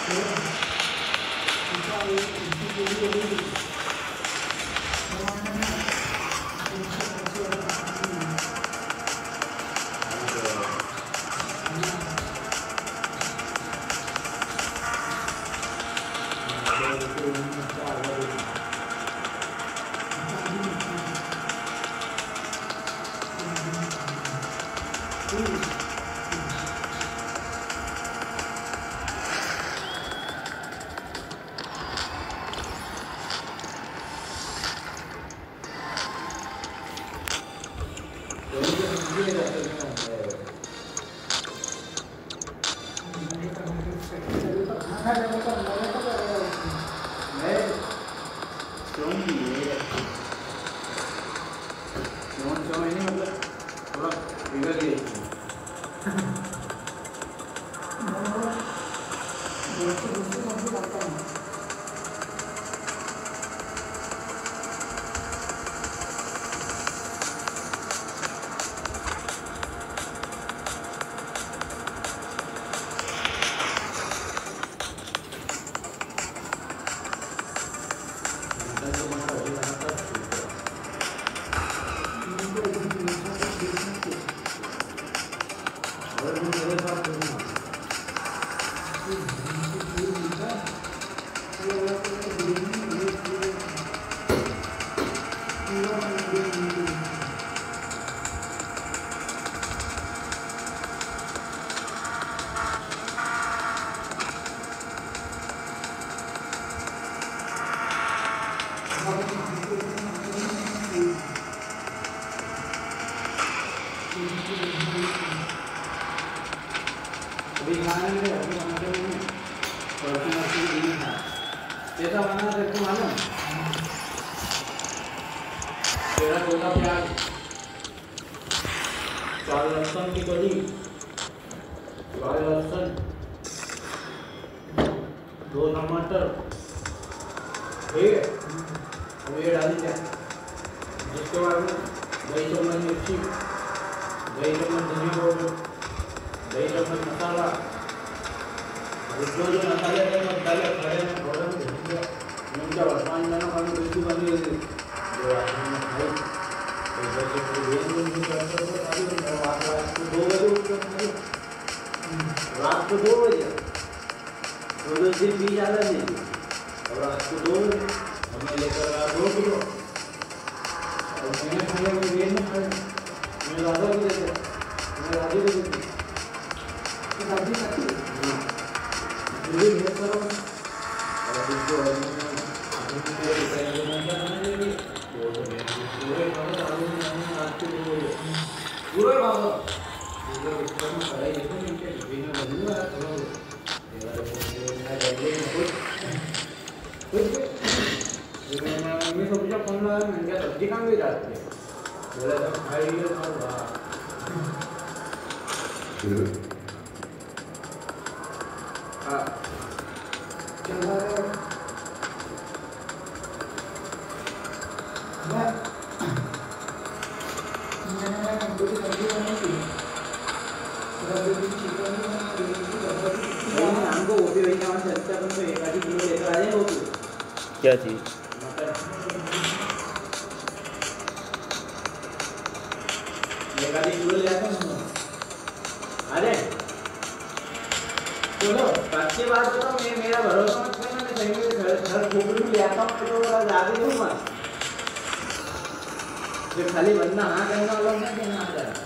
कैसा बना तेरे को मालूम? तेरा छोटा प्याज, 4 लहसुन की कली, 4 लहसुन, 2 टमाटर, ठीक है? अब ये डाल दिया। जिसके बाद में 2 चम्मच मिर्ची, 2 चम्मच धनिया पाउडर, 2 चम्मच मसाला, जो मसाले डाले खड़े में थोड़ा उनका वर्तमान में खाने बिल्कुल बनी हुई जो आपने खाई तो जैसे पूरी वेज में करते हो खाली रात को 2 बजे उठकर खाई रात को 2 बजे तो दिन भी ज़्यादा नहीं और रात को 2 बजे हमें लेकर आया 2 किलो और मैंने खाया मैं वेज में खाया मैं राजा को देते मैं राजू को देती शादी करती ये है करो और इसको अपने लिए डिजाइन बनाना है वो तो पूरे काम चालू नहीं आज के पूरे काम पूरे विश्व में पढ़ाई देखो इनके विभिन्न बंधु है थोड़ा मेरा डेली कुछ मैं सोचा कौन ला मैं क्या सब्जी काम भी जाती है बोला तो खाई लियो और हाँ चल रहा है मैंने कंप्यूटर सब्जी बनाई थी हमको वो भी वही काम चलता है तो 1 किलो लेकर आ जाए वो क्या चीज़ मटर 1 किलो ले आता हूँ अरे चलो बात के बाद तो मेरा भरोसा मत करना मैं कहीं भी घर खोपड़ी में ले आता हूँ तो ज़्यादा दूँ मत जो खाली बंदा हाँ कहना वाला नहीं कहना आ जाएगा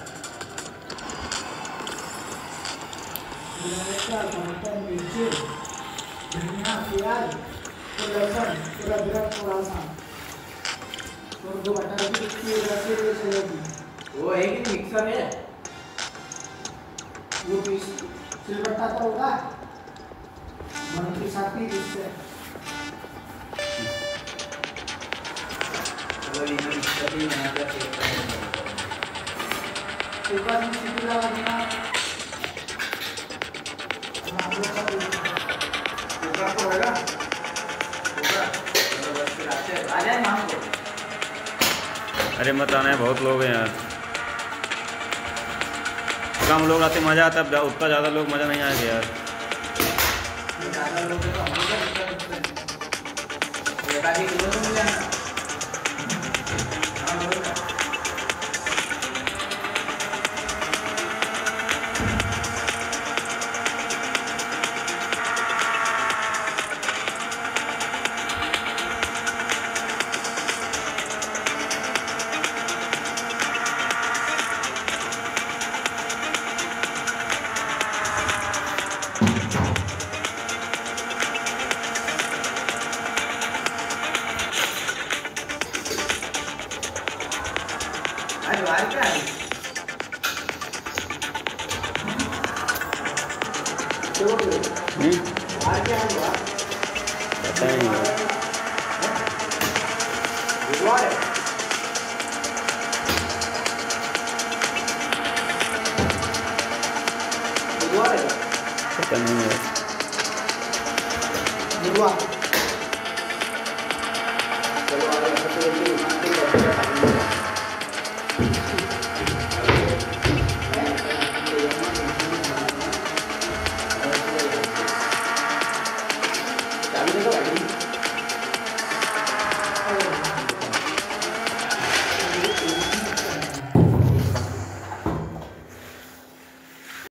टमाटर मिर्ची धनिया प्याज लहसुन पूरा अदरक थोड़ा सा और 2 बटा की रखे हुए चलेगी वो है कि मिक्सर है वो पीस सिलबट्टा तो होगा मन के साथ ही इससे चलो ये मिक्सर ही बना के एक बार सीटी लगा देना अरे मत आना है बहुत लोग हैं यार कम लोग आते मज़ा आता है उतना ज़्यादा लोग मज़ा नहीं आएगा यार लोगे तो हम लोग का दिक्कत है। ये काजी किलो तो मिल जाना। हाँ बोलो। आज बाहर क्या है? बाहर क्या है बाहर? पता नहीं है। बुधवार है। बुधवार है। पता नहीं है। बुधवार। चलो आगे